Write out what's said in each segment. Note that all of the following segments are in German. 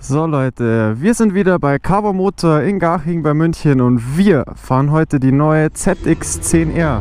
So Leute, wir sind wieder bei Carver Motor in Garching bei München und wir fahren heute die neue ZX10R.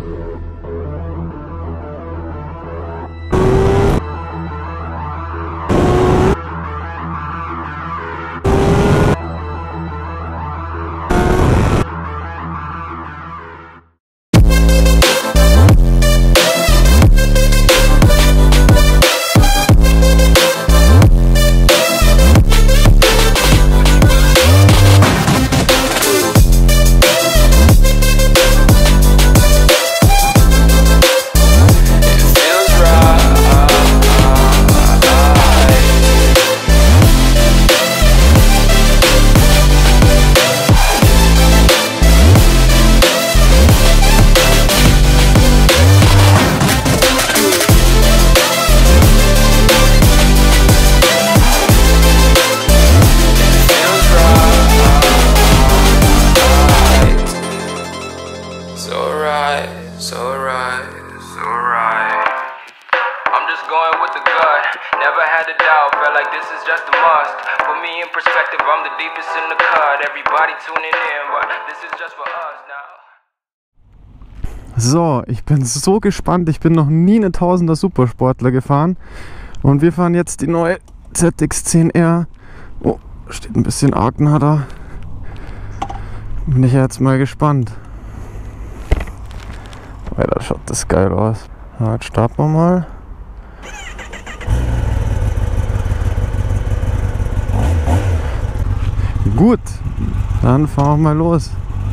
Never had a doubt, felt like this is just a must. Put me in perspective, I'm the deepest in the cut. Everybody tuning in, but this is just for us now. So, ich bin so gespannt. Ich bin noch nie eine 1000er Supersportler gefahren. Und wir fahren jetzt die neue ZX10R. Oh, steht ein bisschen arg nah da. Bin ich jetzt mal gespannt. Alter, schaut das geil aus. Ja, jetzt starten wir mal. Gut, dann fahren wir mal los.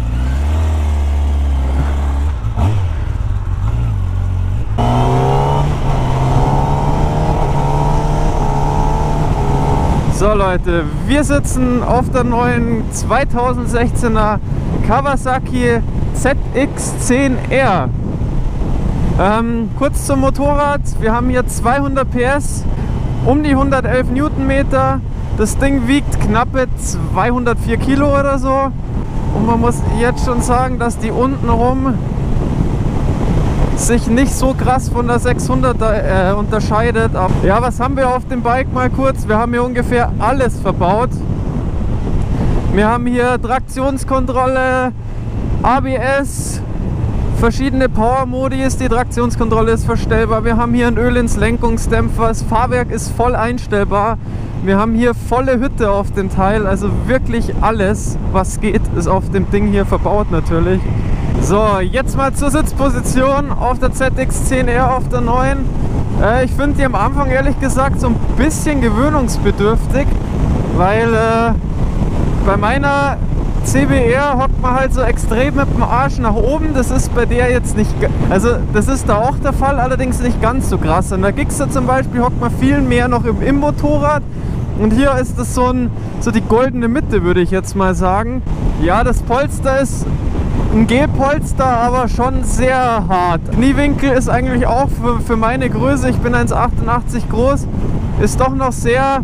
So Leute, wir sitzen auf der neuen 2016er Kawasaki ZX10R. Kurz zum Motorrad, wir haben hier 200 PS, um die 111 Newtonmeter. Das Ding wiegt knappe 204 Kilo oder so. Und man muss jetzt schon sagen, dass die untenrum sich nicht so krass von der 600er unterscheidet. Aber ja, was haben wir auf dem Bike mal kurz? Wir haben hier ungefähr alles verbaut. Wir haben hier Traktionskontrolle, ABS, verschiedene Power-Modis, die Traktionskontrolle ist verstellbar. Wir haben hier ein Öl ins Lenkungsdämpfer, das Fahrwerk ist voll einstellbar. Wir haben hier volle Hütte auf dem Teil, also wirklich alles, was geht, ist auf dem Ding hier verbaut natürlich. So, jetzt mal zur Sitzposition auf der ZX10R auf der neuen. Ich finde die am Anfang ehrlich gesagt so ein bisschen gewöhnungsbedürftig, weil bei meiner CBR hockt man halt so extrem mit dem Arsch nach oben. Das ist bei der jetzt nicht, also das ist da auch der Fall, allerdings nicht ganz so krass. In der Gixxer zum Beispiel hockt man viel mehr noch im Motorrad. Und hier ist das so die goldene Mitte, würde ich jetzt mal sagen. Ja, das Polster ist ein G-Polster, aber schon sehr hart. Kniewinkel ist eigentlich auch für meine Größe, ich bin 1,88 groß, ist doch noch sehr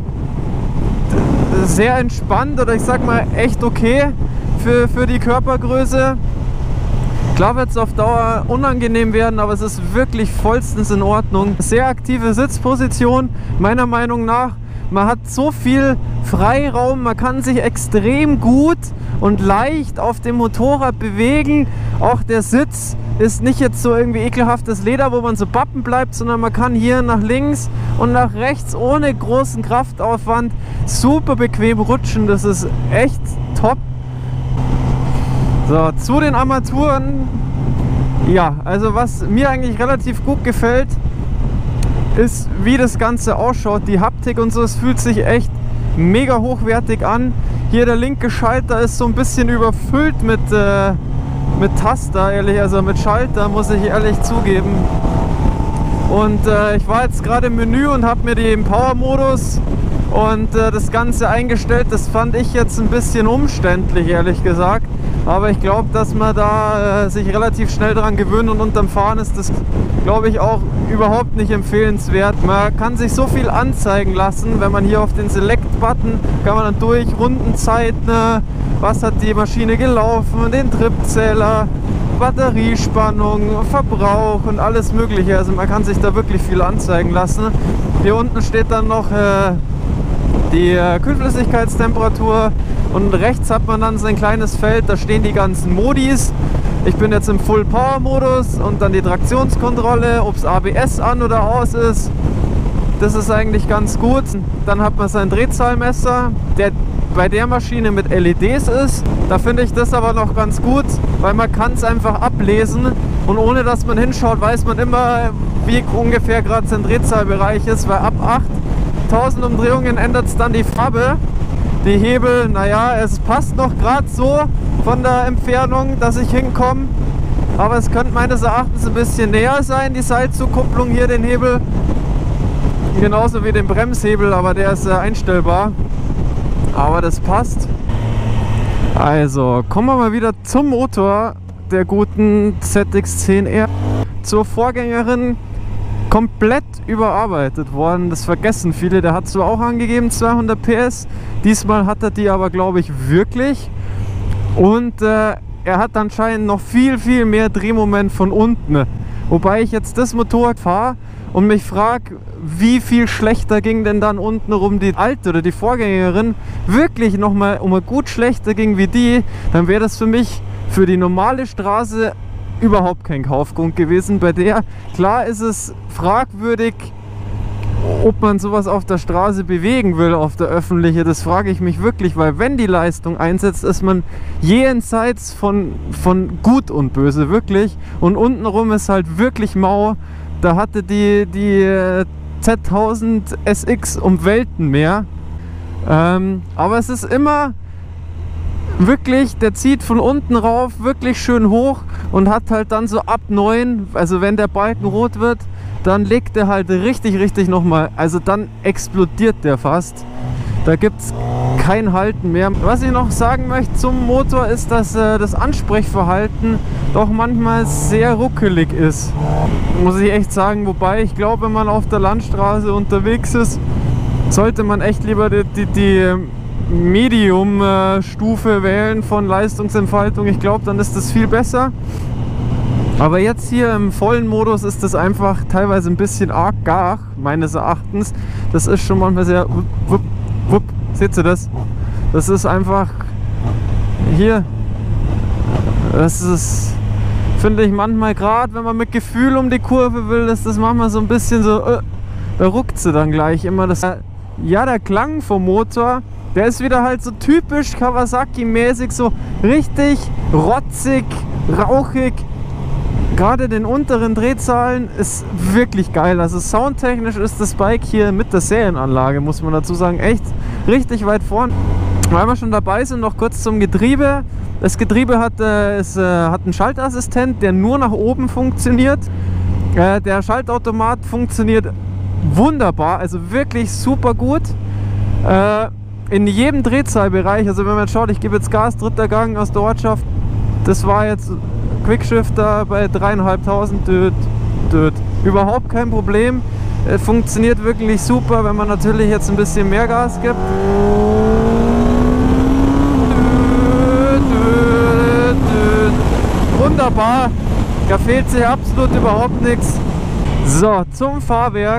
entspannt oder ich sag mal echt okay für die Körpergröße. Klar wird es auf Dauer unangenehm werden, aber es ist wirklich vollstens in Ordnung. Sehr aktive Sitzposition, meiner Meinung nach. Man hat so viel Freiraum, man kann sich extrem gut und leicht auf dem Motorrad bewegen. Auch der Sitz ist nicht jetzt so irgendwie ekelhaftes Leder, wo man so bappen bleibt, sondern man kann hier nach links und nach rechts ohne großen Kraftaufwand super bequem rutschen. Das ist echt top. So, zu den Armaturen. Ja, also was mir eigentlich relativ gut gefällt, ist, wie das Ganze ausschaut. Die Haptik und so, es fühlt sich echt mega hochwertig an. Hier der linke Schalter ist so ein bisschen überfüllt mit Taster, ehrlich, also mit Schalter, muss ich ehrlich zugeben. Und ich war jetzt gerade im Menü und habe mir den Power-Modus und das Ganze eingestellt. Das fand ich jetzt ein bisschen umständlich, ehrlich gesagt. Aber ich glaube, dass man da sich relativ schnell dran gewöhnt und unterm Fahren ist das, glaube ich, auch überhaupt nicht empfehlenswert. Man kann sich so viel anzeigen lassen, wenn man hier auf den Select-Button kann man dann durch Rundenzeiten, was hat die Maschine gelaufen, den Tripzähler, Batteriespannung, Verbrauch und alles mögliche. Also man kann sich da wirklich viel anzeigen lassen. Hier unten steht dann noch die Kühlflüssigkeitstemperatur und rechts hat man dann so ein kleines Feld, da stehen die ganzen Modis. Ich bin jetzt im Full Power Modus und dann die Traktionskontrolle, ob es ABS an oder aus ist. Das ist eigentlich ganz gut. Dann hat man sein Drehzahlmesser, der bei der Maschine mit LEDs ist. Da finde ich das aber noch ganz gut, weil man kann es einfach ablesen und ohne dass man hinschaut, weiß man immer, wie ungefähr gerade sein Drehzahlbereich ist, weil ab 8000 Umdrehungen ändert es dann die Farbe. Die Hebel, naja, es passt noch gerade so von der Entfernung, dass ich hinkomme. Aber es könnte meines Erachtens ein bisschen näher sein, die Seilzugkupplung hier, den Hebel. Genauso wie den Bremshebel, aber der ist einstellbar. Aber das passt. Also, kommen wir mal wieder zum Motor der guten ZX-10R. Zur Vorgängerin, komplett überarbeitet worden. Das vergessen viele. Der hat zwar auch angegeben 200 PS. Diesmal hat er die aber, glaube ich, wirklich. Und er hat anscheinend noch viel, viel mehr Drehmoment von unten. Wobei ich jetzt das Motorrad fahre und mich frage, wie viel schlechter ging denn dann unten rum die alte oder die Vorgängerin wirklich nochmal um ein gut schlechter ging wie die, dann wäre das für mich für die normale Straße überhaupt kein Kaufgrund gewesen. Bei der, klar ist es fragwürdig, ob man sowas auf der Straße bewegen will, auf der öffentlichen, das frage ich mich wirklich, weil wenn die Leistung einsetzt, ist man jenseits von gut und böse, wirklich. Und untenrum ist halt wirklich mau. Da hatte die Z1000 SX um Welten mehr. Aber es ist immer wirklich, der zieht von unten rauf wirklich schön hoch und hat halt dann so ab 9, also wenn der Balken rot wird, dann legt er halt richtig nochmal, also dann explodiert der fast. Da gibt es kein Halten mehr. Was ich noch sagen möchte zum Motor ist, dass das Ansprechverhalten doch manchmal sehr ruckelig ist. Muss ich echt sagen, wobei ich glaube, wenn man auf der Landstraße unterwegs ist, sollte man echt lieber die Medium-Stufe wählen von Leistungsentfaltung. Ich glaube, dann ist das viel besser. Aber jetzt hier im vollen Modus ist das einfach teilweise ein bisschen arg gar, meines Erachtens. Das ist schon manchmal sehr wupp. Seht ihr das? Das ist einfach hier. Das ist, finde ich, manchmal gerade, wenn man mit Gefühl um die Kurve will, ist das manchmal so ein bisschen so, da ruckt sie dann gleich immer. Das, ja, der Klang vom Motor, der ist wieder halt so typisch Kawasaki-mäßig, so richtig rotzig, rauchig. Gerade den unteren Drehzahlen ist wirklich geil. Also soundtechnisch ist das Bike hier mit der Serienanlage, muss man dazu sagen, echt richtig weit vorn. Weil wir schon dabei sind, noch kurz zum Getriebe. Das Getriebe hat einen Schaltassistent, der nur nach oben funktioniert. Der Schaltautomat funktioniert wunderbar, also wirklich super gut. In jedem Drehzahlbereich, also wenn man schaut, ich gebe jetzt Gas, 3. Gang aus der Ortschaft, das war jetzt Quickshifter bei 3.500, überhaupt kein Problem. Funktioniert wirklich super, wenn man natürlich jetzt ein bisschen mehr Gas gibt. Wunderbar, da fehlt sich absolut überhaupt nichts. So, zum Fahrwerk.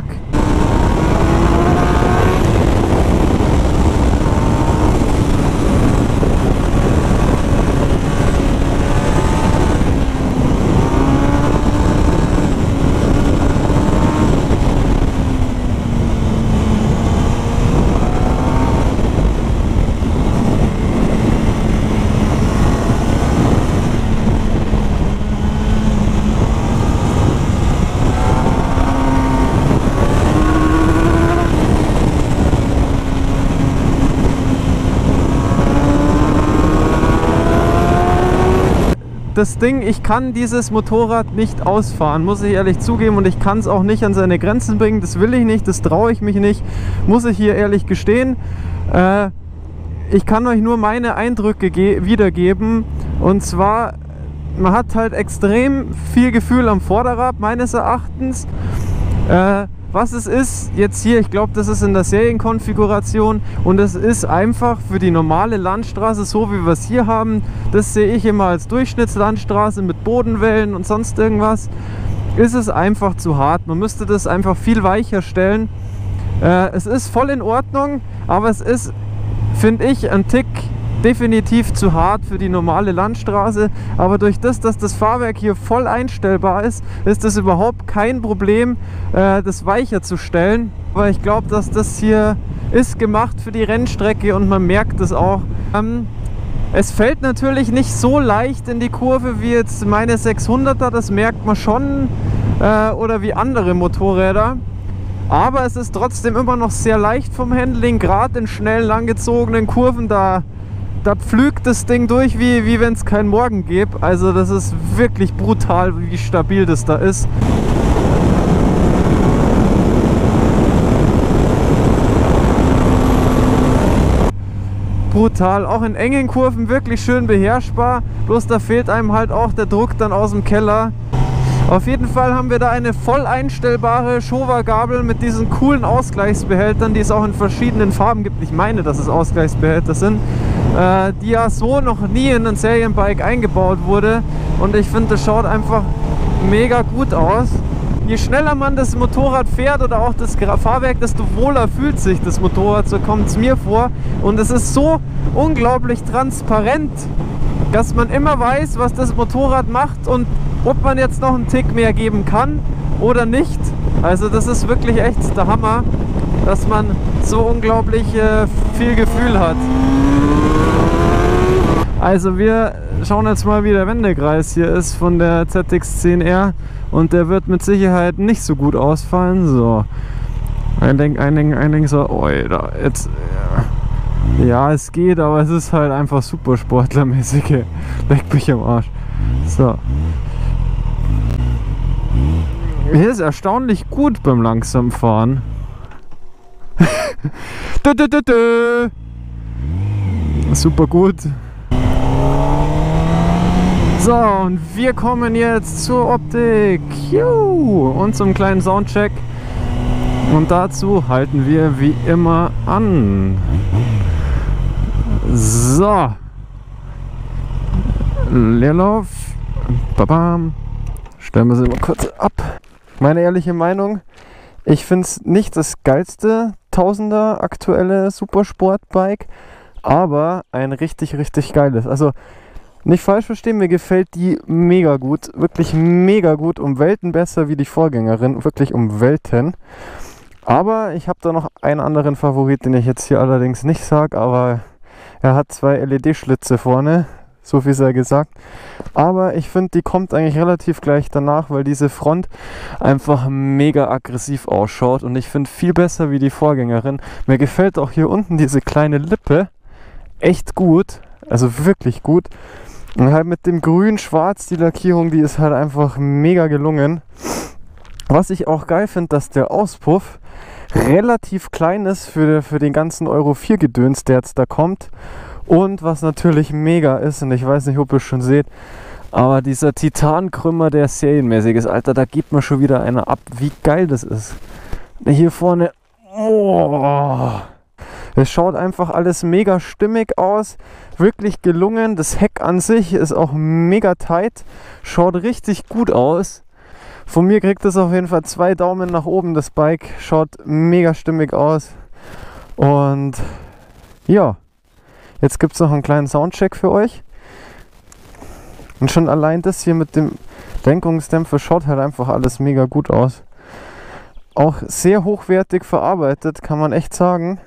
Das Ding, ich kann dieses Motorrad nicht ausfahren, muss ich ehrlich zugeben, und ich kann es auch nicht an seine Grenzen bringen, das will ich nicht, das traue ich mich nicht, muss ich hier ehrlich gestehen. Ich kann euch nur meine Eindrücke wiedergeben, und zwar, man hat halt extrem viel Gefühl am Vorderrad, meines Erachtens. Was es ist, jetzt hier, ich glaube, das ist in der Serienkonfiguration, und es ist einfach für die normale Landstraße, so wie wir es hier haben, das sehe ich immer als Durchschnittslandstraße mit Bodenwellen und sonst irgendwas, ist es einfach zu hart. Man müsste das einfach viel weicher stellen. Es ist voll in Ordnung, aber es ist, finde ich, ein Tick definitiv zu hart für die normale Landstraße, aber durch das, dass das Fahrwerk hier voll einstellbar ist, ist es überhaupt kein Problem, das weicher zu stellen. Aber ich glaube, dass das hier ist gemacht für die Rennstrecke und man merkt es auch. Es fällt natürlich nicht so leicht in die Kurve wie jetzt meine 600er, das merkt man schon, oder wie andere Motorräder. Aber es ist trotzdem immer noch sehr leicht vom Handling, gerade in schnell langgezogenen Kurven, da pflügt das Ding durch, wie wenn es keinen Morgen gibt. Also das ist wirklich brutal, wie stabil das da ist. Brutal, auch in engen Kurven wirklich schön beherrschbar, bloß da fehlt einem halt auch der Druck dann aus dem Keller. Auf jeden Fall haben wir da eine voll einstellbare Showa-Gabel mit diesen coolen Ausgleichsbehältern, die es auch in verschiedenen Farben gibt. Ich meine, dass es Ausgleichsbehälter sind, die ja so noch nie in ein Serienbike eingebaut wurde. Und ich finde, das schaut einfach mega gut aus. Je schneller man das Motorrad fährt oder auch das Fahrwerk, desto wohler fühlt sich das Motorrad, so kommt es mir vor. Und es ist so unglaublich transparent, dass man immer weiß, was das Motorrad macht und ob man jetzt noch einen Tick mehr geben kann oder nicht. Also das ist wirklich echt der Hammer, dass man so unglaublich viel Gefühl hat. Also wir schauen jetzt mal, wie der Wendekreis hier ist von der ZX10R und der wird mit Sicherheit nicht so gut ausfallen. So, ein Ding so, Alter, jetzt, ja, es geht, aber es ist halt einfach super sportlermäßig. Leck mich am Arsch. So. Hier ist erstaunlich gut beim langsamen Fahren. Super gut. So, und wir kommen jetzt zur Optik und zum kleinen Soundcheck. Und dazu halten wir wie immer an. So. Leerlauf. Babam. Stellen wir sie mal kurz ab. Meine ehrliche Meinung, ich finde es nicht das geilste 1000er aktuelle Supersportbike, aber ein richtig, richtig geiles. Also nicht falsch verstehen, mir gefällt die mega gut, wirklich mega gut, um Welten besser wie die Vorgängerin, wirklich um Welten. Aber ich habe da noch einen anderen Favorit, den ich jetzt hier allerdings nicht sage, aber er hat 2 LED-Schlitze vorne. So viel sei gesagt. Aber ich finde, die kommt eigentlich relativ gleich danach, weil diese Front einfach mega aggressiv ausschaut. Und ich finde viel besser wie die Vorgängerin. Mir gefällt auch hier unten diese kleine Lippe echt gut. Also wirklich gut. Und halt mit dem grün-schwarz, die Lackierung, die ist halt einfach mega gelungen. Was ich auch geil finde, dass der Auspuff relativ klein ist für den ganzen Euro 4 Gedöns, der jetzt da kommt. Und was natürlich mega ist, und ich weiß nicht, ob ihr es schon seht, aber dieser Titankrümmer, der serienmäßig ist, Alter, da gibt man schon wieder einer ab, wie geil das ist. Hier vorne, oh, es schaut einfach alles mega stimmig aus, wirklich gelungen. Das Heck an sich ist auch mega tight, schaut richtig gut aus. Von mir kriegt es auf jeden Fall 2 Daumen nach oben, das Bike schaut mega stimmig aus. Und ja. Jetzt gibt es noch einen kleinen Soundcheck für euch. Und schon allein das hier mit dem Lenkungsdämpfer schaut halt einfach alles mega gut aus. Auch sehr hochwertig verarbeitet, kann man echt sagen.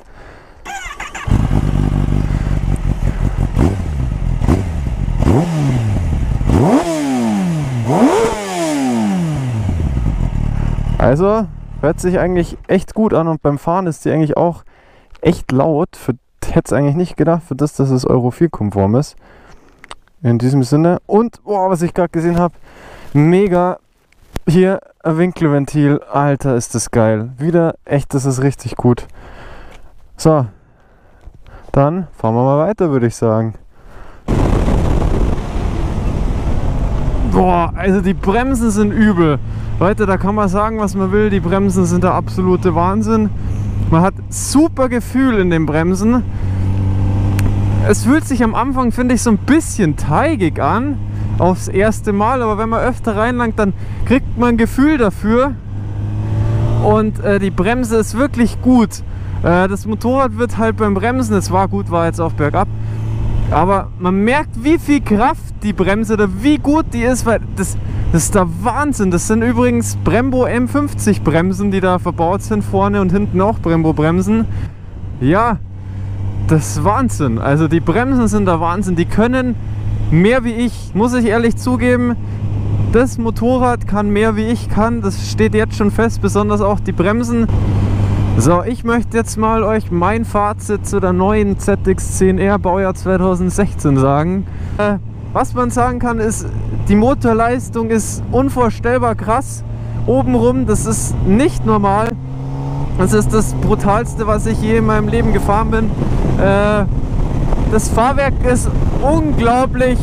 Also hört sich eigentlich echt gut an und beim Fahren ist die eigentlich auch echt laut. Hätte es eigentlich nicht gedacht, für das, dass es Euro 4 konform ist. In diesem Sinne. Und, boah, was ich gerade gesehen habe, mega hier ein Winkelventil. Alter, ist das geil. Wieder echt, das ist richtig gut. So, dann fahren wir mal weiter, würde ich sagen. Boah, also die Bremsen sind übel. Leute, da kann man sagen, was man will. Die Bremsen sind der absolute Wahnsinn. Man hat super Gefühl in den Bremsen. Es fühlt sich am Anfang, finde ich, so ein bisschen teigig an, aufs erste Mal. Aber wenn man öfter reinlangt, dann kriegt man ein Gefühl dafür. Und die Bremse ist wirklich gut. Das Motorrad wird halt beim Bremsen, es war gut, war jetzt auch bergab, aber man merkt, wie viel Kraft die Bremse oder wie gut die ist, weil das ist der Wahnsinn. Das sind übrigens Brembo M50 Bremsen, die da verbaut sind, vorne und hinten auch Brembo Bremsen. Ja, das ist Wahnsinn. Also die Bremsen sind der Wahnsinn. Die können mehr wie ich, muss ich ehrlich zugeben. Das Motorrad kann mehr wie ich kann, das steht jetzt schon fest, besonders auch die Bremsen. So, ich möchte jetzt mal euch mein Fazit zu der neuen ZX10R Baujahr 2016 sagen. Was man sagen kann ist, die Motorleistung ist unvorstellbar krass. Obenrum, das ist nicht normal. Das ist das Brutalste, was ich je in meinem Leben gefahren bin. Das Fahrwerk ist unglaublich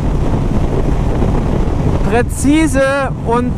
präzise und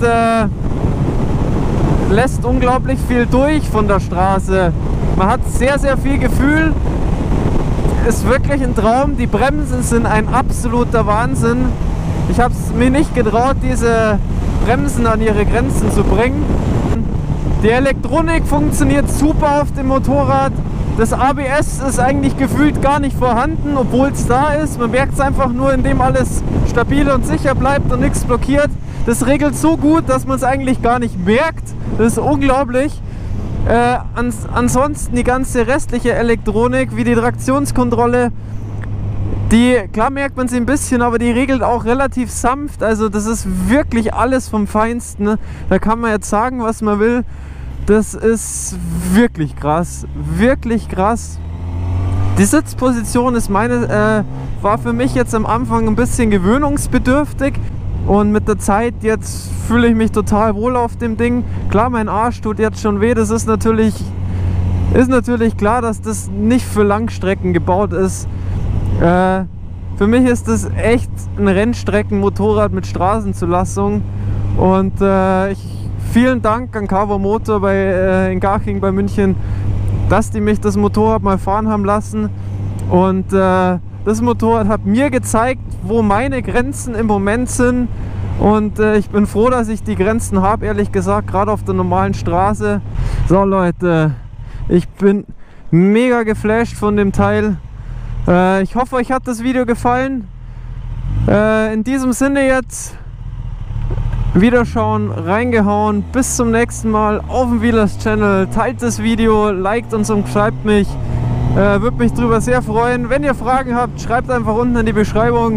lässt unglaublich viel durch von der Straße. Man hat sehr, sehr viel Gefühl. Ist wirklich ein Traum. Die Bremsen sind ein absoluter Wahnsinn. Ich habe es mir nicht getraut, diese Bremsen an ihre Grenzen zu bringen. Die Elektronik funktioniert super auf dem Motorrad. Das ABS ist eigentlich gefühlt gar nicht vorhanden, obwohl es da ist. Man merkt es einfach nur, indem alles stabil und sicher bleibt und nichts blockiert. Das regelt so gut, dass man es eigentlich gar nicht merkt. Das ist unglaublich. Ansonsten die ganze restliche Elektronik, wie die Traktionskontrolle, die, klar merkt man sie ein bisschen, aber die regelt auch relativ sanft. Also das ist wirklich alles vom Feinsten. Da kann man jetzt sagen, was man will. Das ist wirklich krass. Wirklich krass. Die Sitzposition ist war für mich jetzt am Anfang ein bisschen gewöhnungsbedürftig. Und mit der Zeit jetzt fühle ich mich total wohl auf dem Ding. Klar, mein Arsch tut jetzt schon weh. Das ist natürlich klar, dass das nicht für Langstrecken gebaut ist. Für mich ist das echt ein Rennstreckenmotorrad mit Straßenzulassung. Und vielen Dank an Carver Motor in Garching bei München, dass die mich das Motorrad mal fahren haben lassen. Und das Motorrad hat mir gezeigt, wo meine Grenzen im Moment sind. Und ich bin froh, dass ich die Grenzen habe, ehrlich gesagt, gerade auf der normalen Straße. So Leute, ich bin mega geflasht von dem Teil. Ich hoffe, euch hat das Video gefallen. In diesem Sinne jetzt Wiederschauen, reingehauen. Bis zum nächsten Mal auf dem Wheelers Channel. Teilt das Video, liked uns und schreibt mich. Würde mich darüber sehr freuen. Wenn ihr Fragen habt, schreibt einfach unten in die Beschreibung.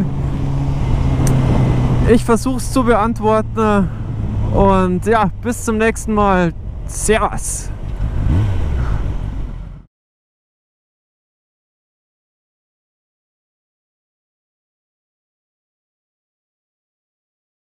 Ich versuche es zu beantworten. Und ja, bis zum nächsten Mal. Servus.